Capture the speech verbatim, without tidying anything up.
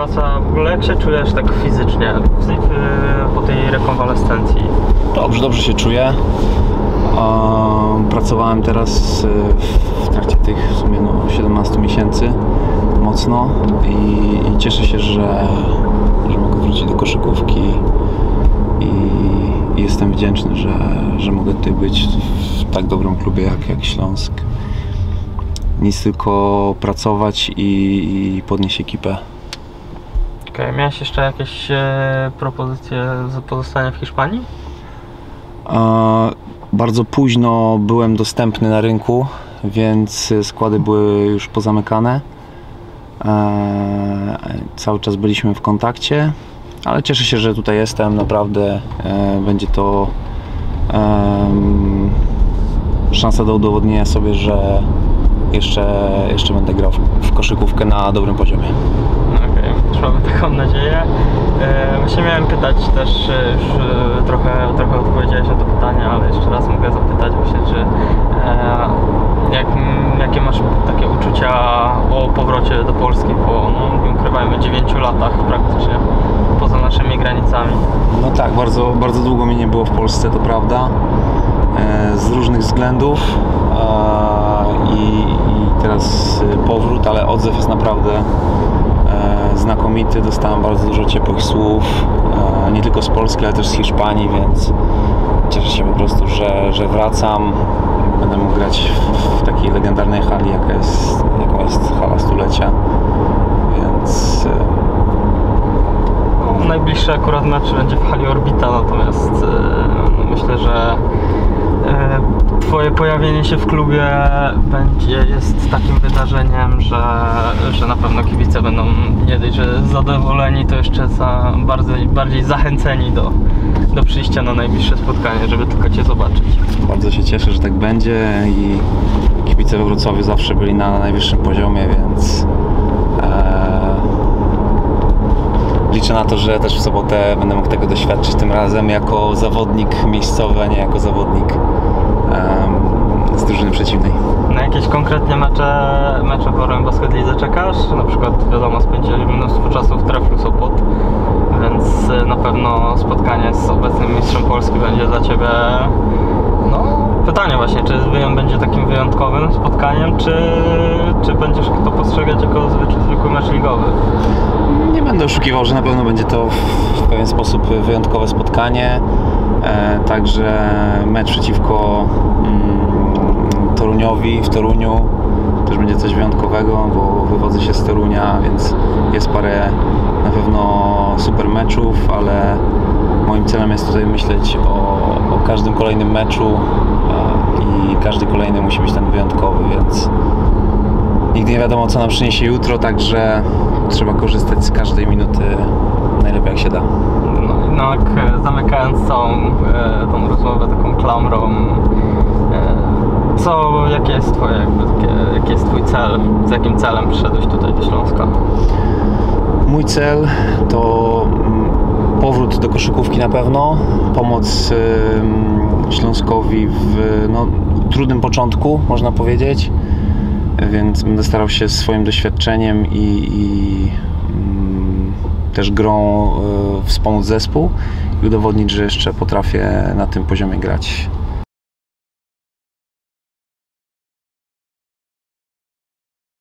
praca. W ogóle jak się czujesz tak fizycznie po tej rekonwalescencji? Dobrze, dobrze się czuję. Pracowałem teraz w trakcie tych w sumie no, siedemnastu miesięcy mocno i, i cieszę się, że, że mogę wrócić do koszykówki i, i jestem wdzięczny, że, że mogę tutaj być w tak dobrym klubie jak, jak Śląsk. Nic tylko pracować i, i podnieść ekipę. Okej, okay, miałeś jeszcze jakieś e, propozycje pozostania w Hiszpanii? E, bardzo późno byłem dostępny na rynku, więc składy były już pozamykane. E, cały czas byliśmy w kontakcie, ale cieszę się, że tutaj jestem. Naprawdę e, będzie to e, szansa do udowodnienia sobie, że jeszcze, jeszcze będę grał w koszykówkę na dobrym poziomie. Okej, okay, też mamy taką nadzieję. E, właśnie miałem pytać też, już trochę, trochę odpowiedziałeś na to pytanie, ale jeszcze raz mogę zapytać właśnie, czy e, jak, jakie masz takie uczucia o powrocie do Polski po, no, nie ukrywajmy, dziewięciu latach praktycznie poza naszymi granicami? No tak, bardzo, bardzo długo mnie nie było w Polsce, to prawda, e, z różnych względów. I, i teraz powrót, ale odzew jest naprawdę e, znakomity. Dostałem bardzo dużo ciepłych słów, e, nie tylko z Polski, ale też z Hiszpanii, więc cieszę się po prostu, że, że wracam. Będę mógł grać w, w takiej legendarnej hali, jaka jest, jaką jest hala stulecia, więc e... najbliższy akurat mecz będzie w hali Orbita, natomiast e, no myślę, że Twoje pojawienie się w klubie będzie, jest takim wydarzeniem, że, że na pewno kibice będą nie dość, że zadowoleni, to jeszcze za, bardzo, bardziej zachęceni do, do przyjścia na najbliższe spotkanie, żeby tylko Cię zobaczyć. Bardzo się cieszę, że tak będzie i kibice we Wrocławiu zawsze byli na najwyższym poziomie, więc e, liczę na to, że też w sobotę będę mógł tego doświadczyć, tym razem jako zawodnik miejscowy, a nie jako zawodnik um, z drużyny przeciwnej. Na jakieś konkretnie mecze, mecze w Orlen Basket Lidze czekasz? Na przykład wiadomo, spędzili mnóstwo czasu w Treflu Sopot, więc na pewno spotkanie z obecnym mistrzem Polski będzie dla Ciebie, no, pytanie właśnie, czy będzie takim wyjątkowym spotkaniem, czy, czy będziesz to postrzegać jako zwykły mecz ligowy? Nie będę oszukiwał, że na pewno będzie to w pewien sposób wyjątkowe spotkanie. E, także mecz przeciwko mm, Toruniowi w Toruniu też będzie coś wyjątkowego, bo wywodzę się z Torunia, więc jest parę na pewno super meczów, ale moim celem jest tutaj myśleć o, o każdym kolejnym meczu e, i każdy kolejny musi być ten wyjątkowy, więc nigdy nie wiadomo, co nam przyniesie jutro, także trzeba korzystać z każdej minuty najlepiej jak się da. No jednak zamykając całą e, tą rozmowę taką klamrą, e, co, jakie jest twoje, jakby, takie, jaki jest Twój cel? Z jakim celem przyszedłeś tutaj do Śląska? Mój cel to powrót do koszykówki na pewno, pomoc y, Śląskowi w no, trudnym początku, można powiedzieć. Więc będę starał się swoim doświadczeniem i, i mm, też grą y, wspomóc zespół i udowodnić, że jeszcze potrafię na tym poziomie grać.